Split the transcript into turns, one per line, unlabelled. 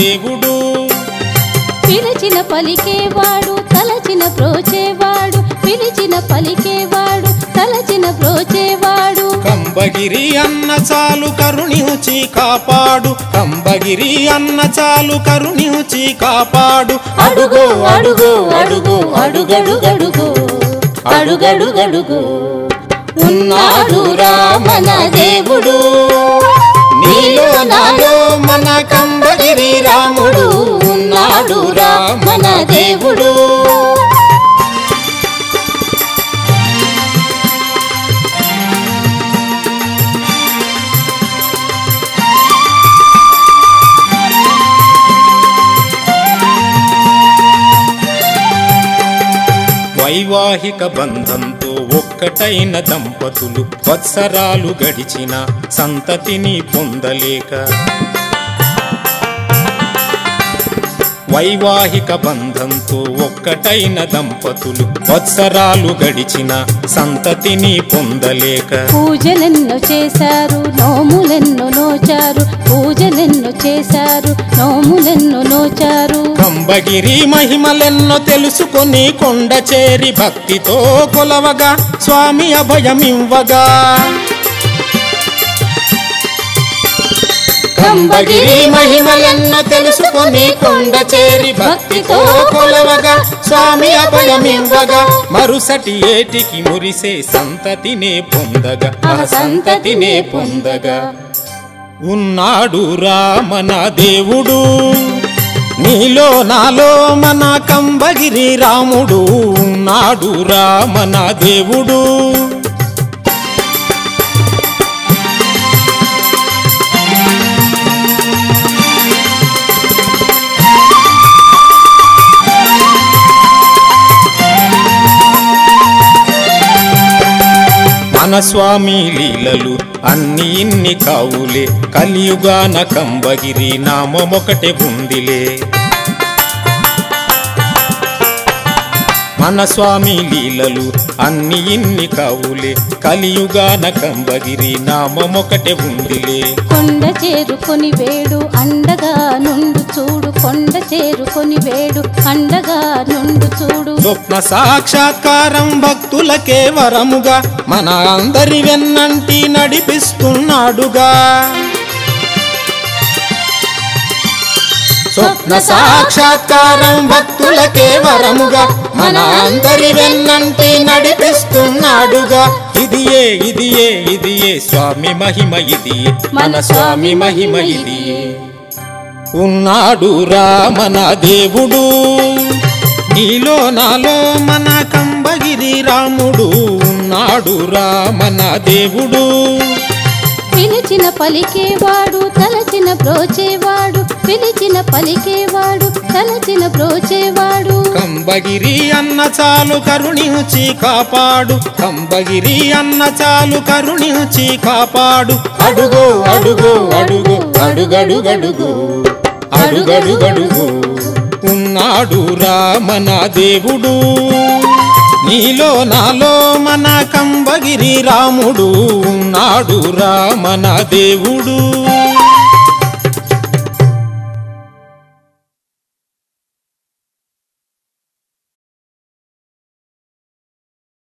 దేవుడు
పిలిచిన పలికేవాడు తలచిన బ్రోచేవాడు పిలిచిన పలికేవాడు తలచిన బ్రోచేవాడు
కంబగిరి అన్న చాలు కరుణించి కాపాడు కంబగిరి అన్న చాలు కరుణించి కాపాడు
అడుగు అడుగు అడుగు అడుగడుగడుగు అడుగడుగడుగు ఉన్నాడురా మన దేవుడు
నీలో నాలో మన కంబగిరి రాముడు
ఉన్నాడురా మన దేవుడు
వైవాహిక బంధంతో ఒక్కటైన దంపతులు వత్సరాలు గడిచిన సంతతిని పొందలేక వైవాహిక బంధంతో ఒక్కటైన దంపతులు వత్సరాలు గడిచిన సంతతిని పొందలేక
పూజలెన్నో చేశారు నోములెన్నో నోచారు పూజలెన్నో చేశారు నోములెన్నో నోచారు
కంబగిరి మహిమలెన్నో తెలుసుకొని కొండ చేరి భక్తితో కొలవగా స్వామి అభయమివ్వగా కంబగిరి మహిమలెన్నో తెలుసుకొని కొండ చేరి భక్తితో కొలవగా స్వామి అభయమివ్వగా మరుసటి ఏటికి మురిసే సంతతినే పొందగా సంతతినే పొందగా ఉన్నాడు మన దేవుడు నీలో నాలో మన కంబగిరి రాముడు ఉన్నాడు మన దేవుడు మన స్వామి లీలలు అన్ని ఇన్ని కావులే కలియుగాన కంబగిరి నామమొకటే ఉందిలే మన స్వామి లీలలు అన్ని ఇన్ని కావులే కలియుగాన కంబగిరి నామమొకటే ఉందిలే
కొండ చేరుకొని వేడు అండగా నుండు చూడు కొండ చేరుకొని వేడు అండగా నుండు చూడు
స్వప్న సాక్షాత్కారం భక్తులకే వరముగా మన అందరి వెన్నంటి నడిపిస్తున్నాడుగా స్వప్న సాక్షాత్కారం భక్తులకే వరముగా మన అందరి వెన్నంటి నడిపిస్తున్నాడుగా ఇదియే స్వామి మహిమ ఇదియే మన స్వామి మహిమ ఇదియే ఉన్నాడు మన దేవుడు నీలో నాలో మన కంబగిరి రాముడు ఉన్నాడు మన దేవుడు
పిలిచిన పలికేవాడు తలచిన బ్రోచేవాడు పిలిచిన పలికేవాడు తలచిన బ్రోచేవాడు
కంబగిరి అన్న చాలు కరుణించి కాపాడు కంబగిరి అన్న చాలు కరుణించి కాపాడు అడుగు అడుగు అడుగు అడుగడుగడుగు అడుగడుగడుగు ఉన్నాడు మన దేవుడు నీలో నాలో మన కంబగిరి రాముడు ఉన్నాడు మన దేవుడు